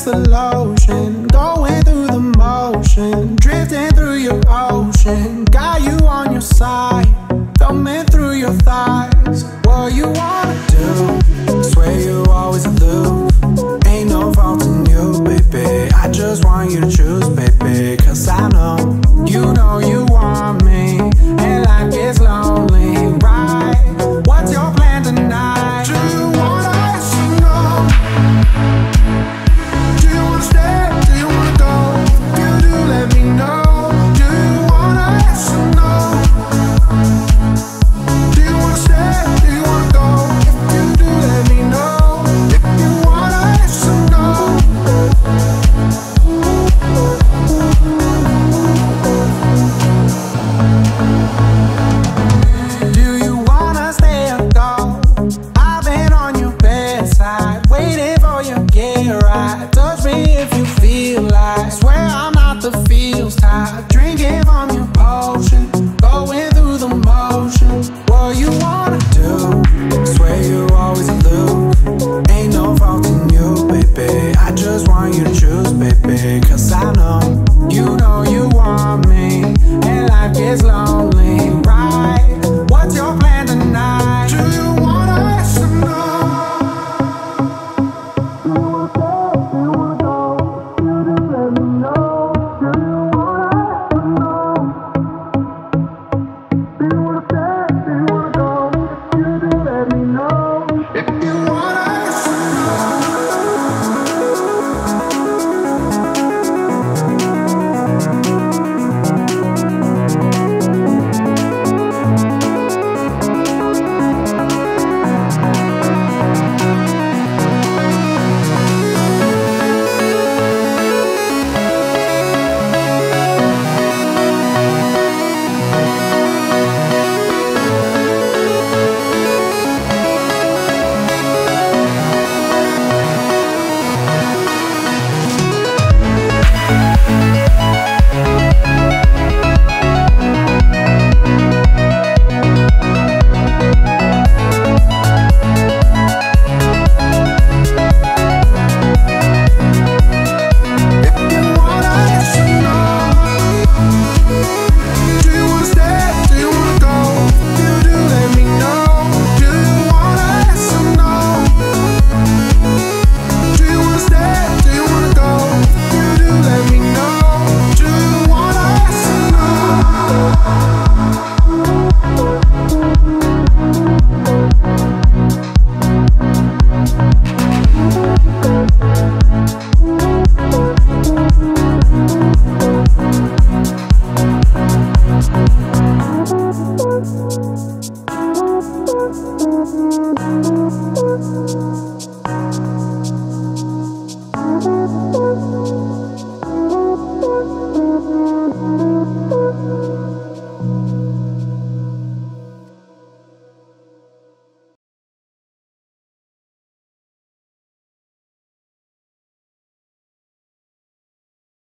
the lotion, going through the motion, drifting through your ocean. Got you on your side, thumbing through your thighs. What you wanna do? Swear you always aloof. Ain't no fault in you, baby. I just want you to choose, baby. Cause I know you want me, and life gets lonely, right? What's your plan tonight? Do you wanna yes or no? Do you wanna stay? Do you wanna go? If you do, let me know. Do you wanna yes or no? Do you wanna stay? Do you wanna go? If you do, let me know. If you wanna yes or no. Do you wanna stay or go? I've been on your bedside, waiting for your get right. Touch me if you feel like. Swear I'm not the feels type. Drinking from your potion, going through the motion. What you want?